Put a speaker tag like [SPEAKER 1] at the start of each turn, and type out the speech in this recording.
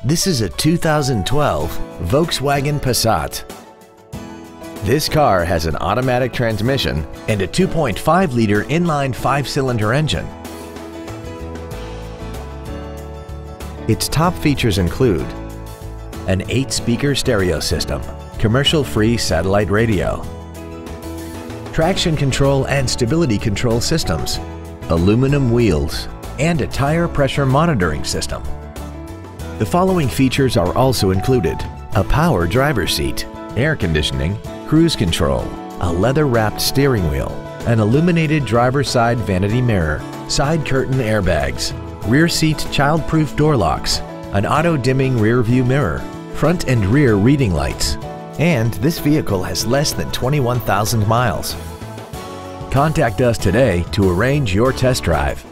[SPEAKER 1] This is a 2012 Volkswagen Passat. This car has an automatic transmission and a 2.5-liter inline 5-cylinder engine. Its top features include an 8-speaker stereo system, commercial-free satellite radio, traction control and stability control systems, aluminum wheels, and a tire pressure monitoring system. The following features are also included: a power driver's seat, air conditioning, cruise control, a leather-wrapped steering wheel, an illuminated driver's side vanity mirror, side curtain airbags, rear seat child-proof door locks, an auto-dimming rear view mirror, front and rear reading lights, and this vehicle has less than 21,000 miles. Contact us today to arrange your test drive.